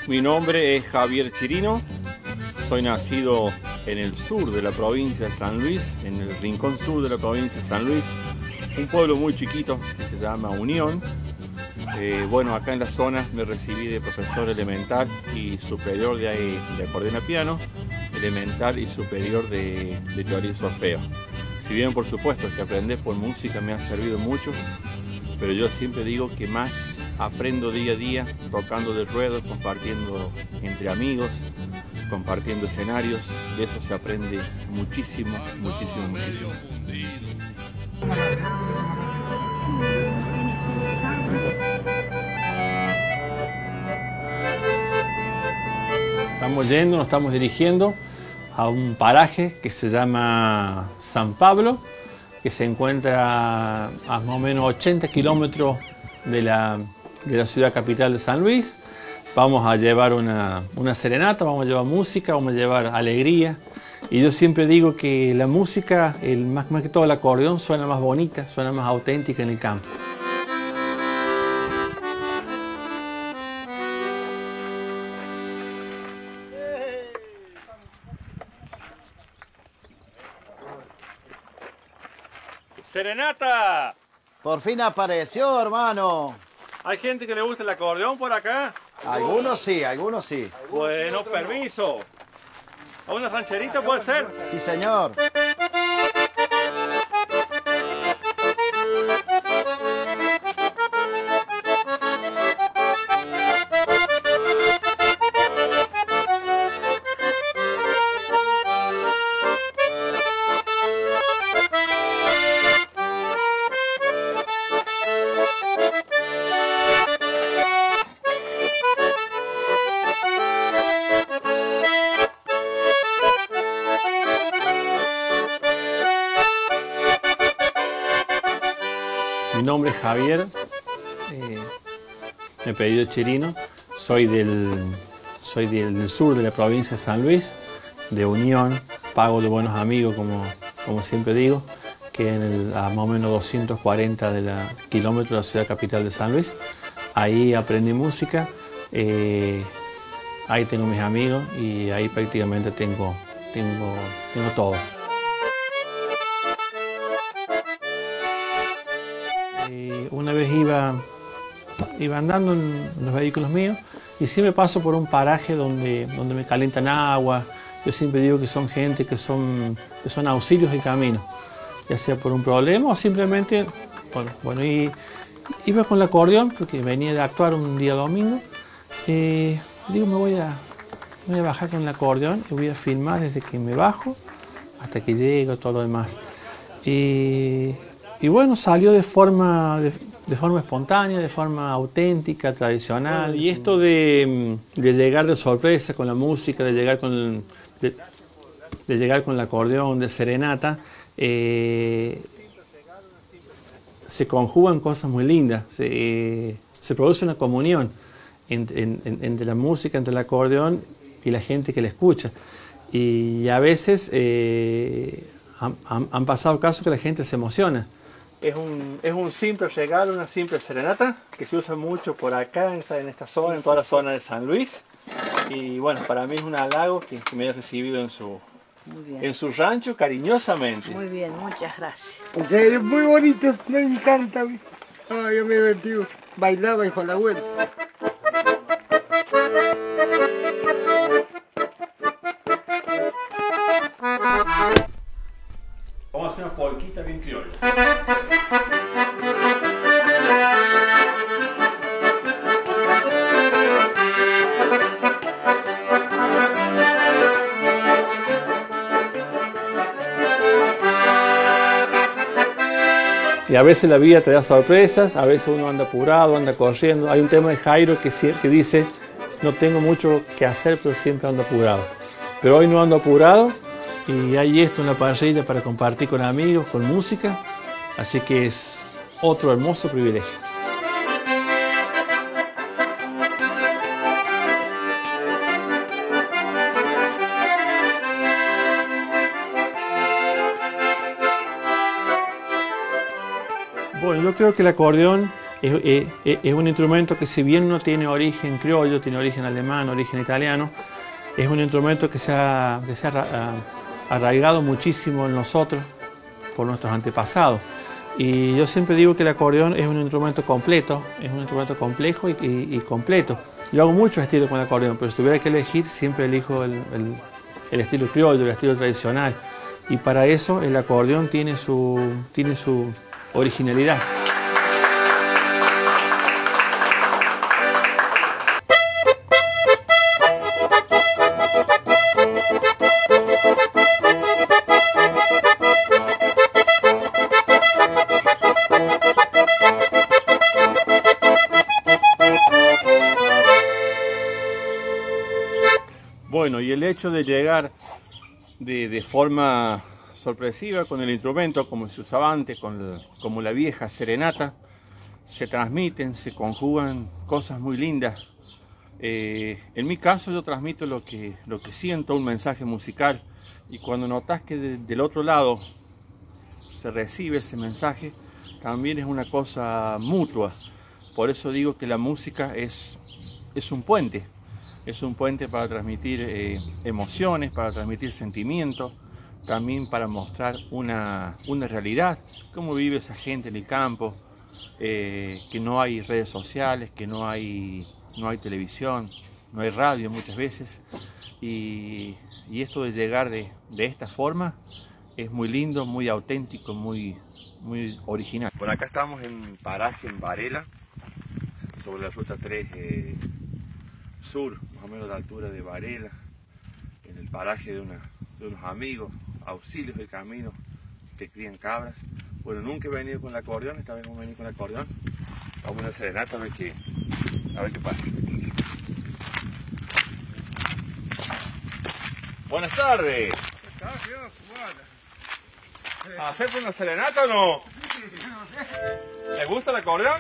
Mi nombre es Javier Chirino, soy nacido en el sur de la provincia de San Luis, en el rincón sur de la provincia de San Luis, un pueblo muy chiquito que se llama Unión. Bueno, acá en la zona me recibí de profesor elemental y superior de acordeón a piano, elemental y superior de teoría y solfeo. Si bien por supuesto que aprender por música me ha servido mucho, pero yo siempre digo que más aprendo día a día tocando del ruedo, compartiendo entre amigos, compartiendo escenarios. De eso se aprende muchísimo, muchísimo, muchísimo. Nos estamos dirigiendo a un paraje que se llama San Pablo, que se encuentra a más o menos 80 kilómetros de la ciudad capital de San Luis. Vamos a llevar una serenata, vamos a llevar música, vamos a llevar alegría. Y yo siempre digo que la música, más que todo el acordeón, suena más bonita, suena más auténtica en el campo. ¡Serenata! Por fin apareció, hermano. ¿Hay gente que le gusta el acordeón por acá? Algunos sí, algunos sí. Bueno, permiso. ¿A una rancherita puede ser? Sí, señor. Mi nombre es Javier, me apellido Chirino, soy del sur de la provincia de San Luis, de Unión, pago de buenos amigos, como siempre digo, que a más o menos 240 kilómetros de la ciudad capital de San Luis. Ahí aprendí música, ahí tengo mis amigos y ahí prácticamente tengo todo. Una vez iba andando en los vehículos míos y siempre paso por un paraje donde me calientan agua. Yo siempre digo que son gente que son auxilios de camino, ya sea por un problema o simplemente, bueno, y iba con el acordeón porque venía de actuar un día domingo. Digo, me voy a bajar con el acordeón y voy a filmar desde que me bajo hasta que llego, todo lo demás. Y bueno, salió de forma espontánea, de forma auténtica, tradicional. Y esto de llegar de sorpresa con la música, de llegar con el acordeón, de serenata, se conjugan cosas muy lindas. Se produce una comunión entre la música, entre el acordeón y la gente que la escucha. Y a veces han pasado casos que la gente se emociona. Es un simple regalo, una simple serenata que se usa mucho por acá, en esta zona, en toda la zona de San Luis. Y bueno, para mí es un halago que me haya recibido en su rancho cariñosamente. Muy bien, muchas gracias. En serio, muy bonito, me encanta. Yo me divertí, bailaba y con la abuela. Vamos a hacer una polquita bien criolla. Y a veces la vida te da sorpresas, a veces uno anda apurado, anda corriendo. Hay un tema de Jairo que dice, no tengo mucho que hacer, pero siempre ando apurado. Pero hoy no ando apurado. Y hay esto en la parrilla para compartir con amigos, con música, así que es otro hermoso privilegio. Bueno, yo creo que el acordeón Es un instrumento que, si bien no tiene origen criollo, tiene origen alemán, origen italiano, es un instrumento que se ha arraigado muchísimo en nosotros por nuestros antepasados. Y yo siempre digo que el acordeón es un instrumento completo, es un instrumento complejo y completo. Yo hago muchos estilos con el acordeón, pero si tuviera que elegir, siempre elijo el estilo criollo, el estilo tradicional. Y para eso el acordeón tiene su originalidad. Bueno, y el hecho de llegar de forma sorpresiva con el instrumento, como se usaba antes, como la vieja serenata, se transmiten, se conjugan cosas muy lindas. En mi caso yo transmito lo que siento, un mensaje musical, y cuando notas que del otro lado se recibe ese mensaje, también es una cosa mutua. Por eso digo que la música es un puente. Es un puente para transmitir emociones, para transmitir sentimientos, también para mostrar una realidad, cómo vive esa gente en el campo, que no hay redes sociales, que no hay televisión, no hay radio muchas veces, y esto de llegar de esta forma es muy lindo, muy auténtico, muy original. Por acá estamos en paraje en Varela, sobre la ruta 3 sur, más o menos a la altura de Varela, en el paraje de unos amigos, auxilios del camino, que crían cabras. Bueno, nunca he venido con el acordeón, esta vez vamos a venir con el acordeón. Vamos a una serenata a ver qué pasa. Buenas tardes. ¿Acepta una serenata o no? ¿Le gusta el acordeón?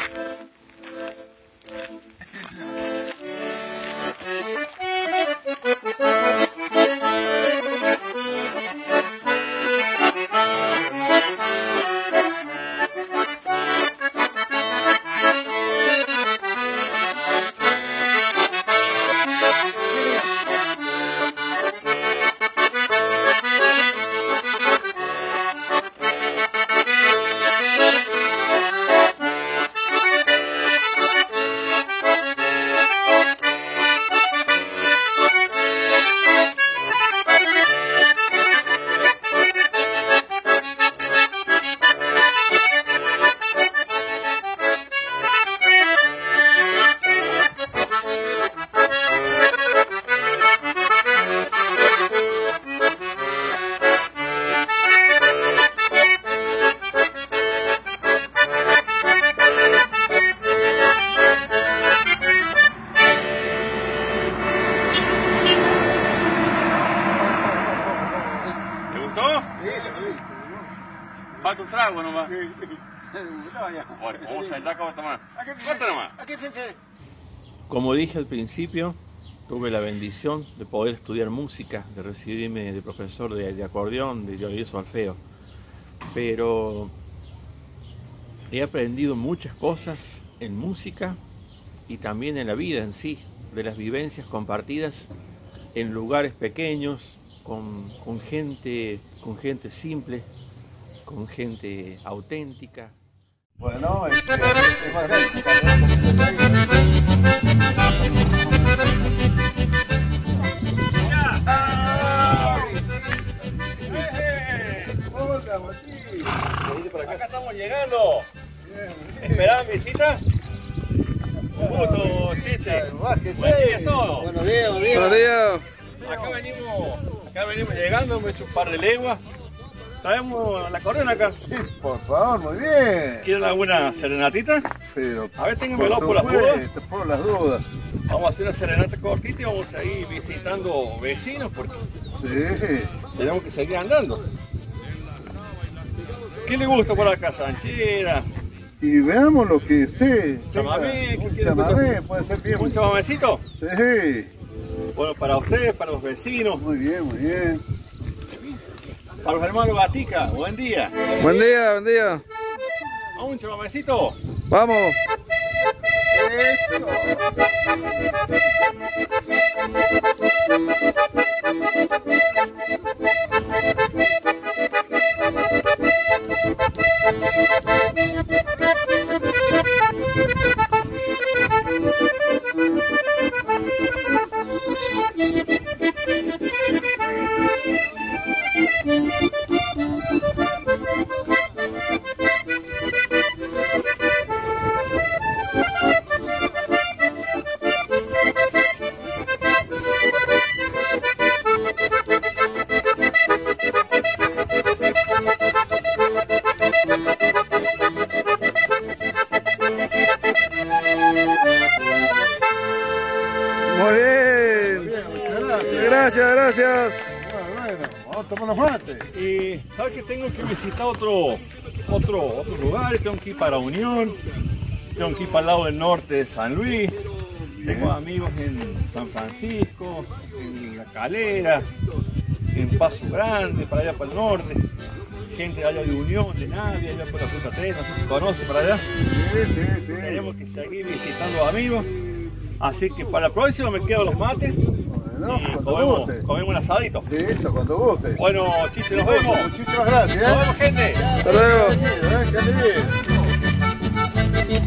Falta un trago nomás. Bueno, vamos a dar como tomar. Cuánto nomás. Como dije al principio, tuve la bendición de poder estudiar música, de recibirme de profesor de acordeón, de violín y solfeo. Pero he aprendido muchas cosas en música y también en la vida en sí, de las vivencias compartidas en lugares pequeños, con gente simple, con gente auténtica. Bueno, Acá estamos llegando. ¿Esperaban visita? Un gusto, Chiche. Buen día a todos. Buenos días, buenos días. Buenos días. Acá venimos llegando, hemos hecho un par de leguas. Traemos la corona acá. Sí, por favor, muy bien. ¿Quieren alguna serenatita? Pero, A ver, ténganmelo por las dudas. Por las dudas. Vamos a hacer una serenata cortita y vamos a ir visitando vecinos porque Sí. tenemos que seguir andando. ¿Qué le gusta por acá? ¿Ranchera? Y veamos lo que esté. ¿Chamamé? ¿Qué Un quiere chamamé, escuchar? puede ser bien. ¿Un chamamecito? Sí. Bueno, para ustedes, para los vecinos, Muy bien, muy bien. para los hermanos Gatica, buen día. Buen día, buen día. ¿A un chamamecito? ¡Vamos! Eso. Muy bien. Gracias. Bueno, vamos a tomar unos mates. Y sabes que tengo que visitar otro lugar, tengo que ir para Unión, tengo que ir para el lado del norte de San Luis, tengo amigos en San Francisco, en La Calera, en Paso Grande, para allá para el norte, gente allá de Unión, de Navia, allá por la Ruta 3, no sé si conoce para allá. Sí. Tenemos que seguir visitando amigos, así que para la próxima me quedo los mates. Bueno, Y cuando guste. comemos un asadito. Listo, cuando guste. Bueno, chicos, nos vemos. Muchísimas gracias. Nos vemos, gente. Hasta luego. Que ande bien.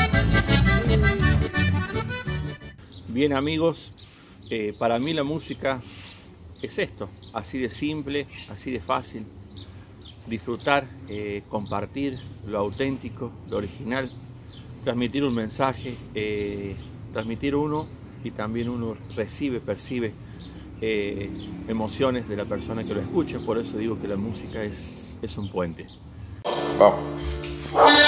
Bien, amigos, para mí la música es esto, así de simple, así de fácil. Disfrutar, compartir lo auténtico, lo original, transmitir un mensaje, transmitir uno y también uno recibe, percibe emociones de la persona que lo escucha. Por eso digo que la música es un puente. Vamos.